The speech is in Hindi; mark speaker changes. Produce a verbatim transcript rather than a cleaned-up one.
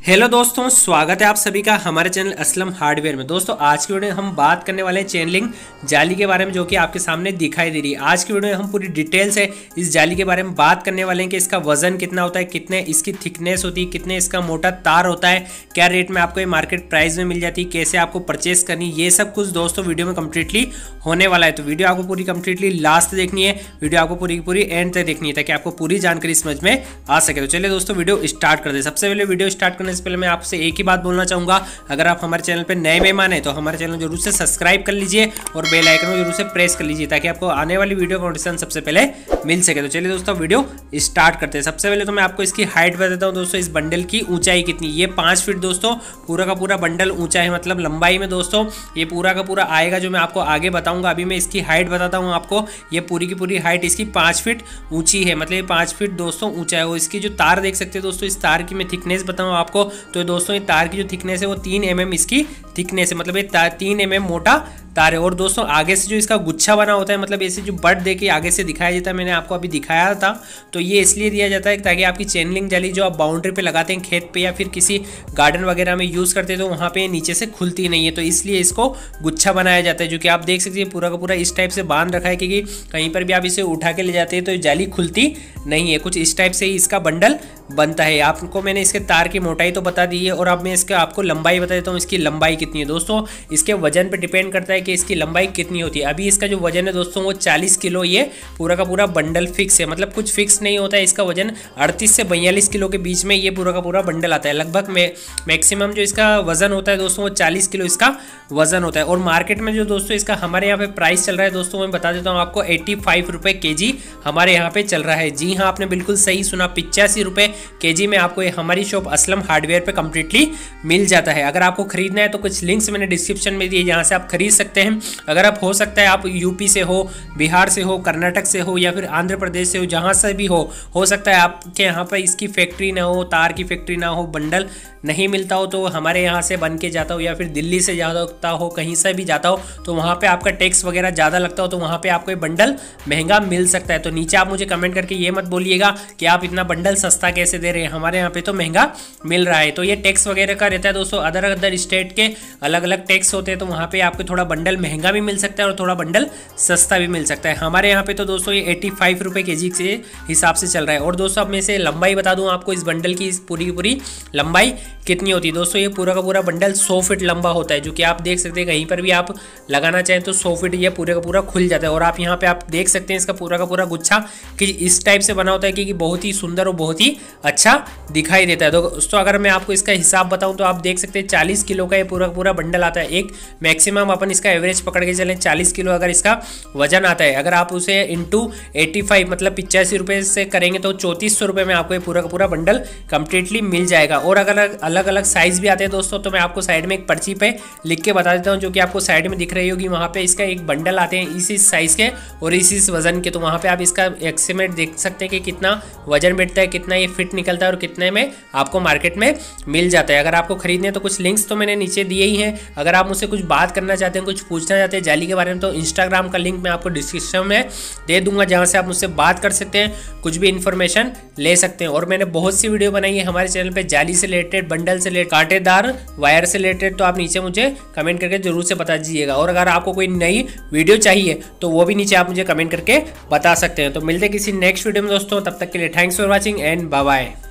Speaker 1: हेलो दोस्तों, स्वागत है आप सभी का हमारे चैनल असलम हार्डवेयर में। दोस्तों आज की वीडियो में हम बात करने वाले हैं चैनलिंग जाली के बारे में, जो कि आपके सामने दिखाई दे रही है। आज की वीडियो में हम पूरी डिटेल से इस जाली के बारे में बात करने वाले हैं कि इसका वजन कितना होता है, कितने इसकी थिकनेस होती है, कितने इसका मोटा तार होता है, क्या रेट में आपको ये मार्केट प्राइस में मिल जाती है, कैसे आपको परचेस करनी, ये सब कुछ दोस्तों वीडियो में कम्प्लीटली होने वाला है। तो वीडियो आपको पूरी कम्प्लीटली लास्ट देखनी है, वीडियो आपको पूरी पूरी एंड तक देखनी है ताकि आपको पूरी जानकारी समझ में आ सके। तो चलिए दोस्तों वीडियो स्टार्ट कर दे। सबसे पहले वीडियो स्टार्ट करने से पहले मैं आपसे एक ही बात बोलना चाहूंगा, अगर आप हमारे चैनल पे नए मेहमान हैं तो हमारे चैनल जरूर से सब्सक्राइब कर लीजिए और बेल आइकन को जरूर से प्रेस कर लीजिए ताकि आपको आने वाली वीडियो का नोटिफिकेशन सबसे पहले मिल सके। तो चलिए दोस्तों वीडियो स्टार्ट करते हैं। सबसे पहले तो मैं आपको इसकी हाइट बताता हूँ दोस्तों, इस बंडल की ऊंचाई कितनी। ये पाँच फीट दोस्तों पूरा का पूरा बंडल ऊंचा है, मतलब लंबाई में दोस्तों ये पूरा का पूरा आएगा, जो मैं आपको आगे बताऊंगा। अभी मैं इसकी हाइट बताता हूँ आपको। ये पूरी की पूरी हाइट इसकी पाँच फीट ऊंची है, मतलब ये पाँच फीट दोस्तों ऊंचा है। और इसकी जो तार देख सकते हैं दोस्तों, इस तार की मैं थिकनेस बताऊँ आपको तो दोस्तों ये तार की जो थिकनेस है वो तीन एम एम इसकी थिकनेस है, मतलब ये तीन एम एम मोटा तार है। और दोस्तों आगे से जो इसका गुच्छा बना होता है, मतलब ऐसे जो बट देके आगे से दिखाया जाता है, मैंने आपको अभी दिखाया था, तो ये इसलिए दिया जाता है ताकि आपकी चैनलिंग जाली जो आप बाउंड्री पे लगाते हैं खेत पे या फिर किसी गार्डन वगैरह में यूज़ करते हैं तो वहाँ पे नीचे से खुलती नहीं है, तो इसलिए इसको गुच्छा बनाया जाता है। जो कि आप देख सकते हैं पूरा का पूरा इस टाइप से बांध रखा है, क्योंकि कहीं पर भी आप इसे उठा के ले जाते हैं तो जाली खुलती नहीं है। कुछ इस टाइप से ही इसका बंडल बनता है। आपको मैंने इसके तार की मोटाई तो बता दी है, और अब मैं इसका आपको लंबाई बता देता हूँ। इसकी लंबाई कितनी है दोस्तों, इसके वजन पे डिपेंड करता है कि इसकी लंबाई कितनी होती है। अभी इसका जो वजन है दोस्तों वो चालीस किलो, ये पूरा का पूरा बंडल फिक्स है, मतलब कुछ फिक्स नहीं होता है। इसका वजन अड़तीस से बयालीस किलो के बीच में ये पूरा का पूरा बंडल आता है। लगभग में मैक्सिमम जो इसका वजन होता है दोस्तों वो चालीस किलो इसका वजन होता है। और मार्केट में जो दोस्तों इसका हमारे यहाँ पे प्राइस चल रहा है दोस्तों, मैं बता देता हूँ आपको, एट्टी फाइव रुपये के जी हमारे यहाँ पे चल रहा है। जी हाँ, आपने बिल्कुल सही सुना, पिचासी रुपये के जी में आपको ये हमारी शॉप असलम हार्डवेयर पे कंप्लीटली मिल जाता है। अगर आपको खरीदना है तो कुछ लिंक्स मैंने डिस्क्रिप्शन में दिए जहाँ से आप खरीद सकते हैं। अगर आप हो सकता है आप यूपी से हो, बिहार से हो, कर्नाटक से हो या फिर आंध्र प्रदेश से हो, जहाँ से भी हो हो सकता है आपके यहाँ पर इसकी फैक्ट्री ना हो, तार की फैक्ट्री ना हो, बंडल नहीं मिलता हो, तो हमारे यहाँ से बन के जाता हो या फिर दिल्ली से जाता हो, कहीं से भी जाता हो तो वहाँ पे आपका टैक्स वगैरह ज़्यादा लगता हो, तो वहाँ पे आपको ये बंडल महंगा मिल सकता है। तो नीचे आप मुझे कमेंट करके ये मत बोलिएगा कि आप इतना बंडल सस्ता कैसे दे रहे हैं, हमारे यहाँ पे तो महंगा मिल रहा है। तो ये टैक्स वगैरह का रहता है दोस्तों, अदर अदर स्टेट के अलग अलग टैक्स होते हैं, तो वहाँ पे आपको थोड़ा बंडल महंगा भी मिल सकता है और थोड़ा बंडल सस्ता भी मिल सकता है। हमारे यहाँ पे तो दोस्तों ये एट्टी फाइव रुपये के जी के हिसाब से चल रहा है। और दोस्तों अब मैं से लंबाई बता दूँ आपको, इस बंडल की पूरी की पूरी लंबाई कितनी होती है दोस्तों। ये पूरा का पूरा बंडल सौ फीट लंबा होता है, जो कि आप देख सकते हैं कहीं पर भी आप लगाना चाहें तो सौ फीट ये पूरे का पूरा खुल जाता है। और आप यहाँ पे आप देख सकते हैं इसका पूरा का पूरा गुच्छा कि इस टाइप से बना होता है कि बहुत ही सुंदर और बहुत ही अच्छा दिखाई देता है। तो दोस्तों अगर मैं आपको इसका हिसाब बताऊँ तो आप देख सकते हैं चालीस किलो का ये पूरा पूरा बंडल आता है। एक मैक्सिमम अपन इसका एवरेज पकड़ के चलें, चालीस किलो अगर इसका वजन आता है। अगर आप उसे इंटू एट्टी फाइव मतलब पिचासी रुपये से करेंगे तो चौंतीस सौ रुपये में आपको ये पूरा का पूरा बंडल कंप्लीटली मिल जाएगा। और अगर अलग अलग साइज भी आते हैं दोस्तों, तो मैं आपको साइड में एक पर्ची पे लिख के बता देता हूँ, जो कि आपको साइड में दिख रही होगी। वहाँ पे इसका एक बंडल आते हैं इसी साइज के और इसी वजन के, तो वहाँ पे आप इसका एस्टिमेट देख सकते हैं कि कितना वजन बैठता है, कितना ये फिट निकलता है और कितने में आपको मार्केट में मिल जाता है। अगर आपको खरीदने तो कुछ लिंक्स तो मैंने नीचे दिए ही हैं। अगर आप मुझसे कुछ बात करना चाहते हैं, कुछ पूछना चाहते हैं जाली के बारे में, तो इंस्टाग्राम का लिंक मैं आपको डिस्क्रिप्शन में दे दूंगा, जहाँ से आप मुझसे बात कर सकते हैं, कुछ भी इन्फॉर्मेशन ले सकते हैं। और मैंने बहुत सी वीडियो बनाई है हमारे चैनल पे जाली से रिलेटेड, बंडल से रिलेटेड, कांटेदार वायर से रिलेटेड, तो आप नीचे मुझे कमेंट करके जरूर से बता दीजिएगा। और अगर आपको कोई नई वीडियो चाहिए तो वो भी नीचे आप मुझे कमेंट करके बता सकते हैं। तो मिलते हैं किसी नेक्स्ट वीडियो में दोस्तों, तब तक के लिए thanks for watching and bye bye.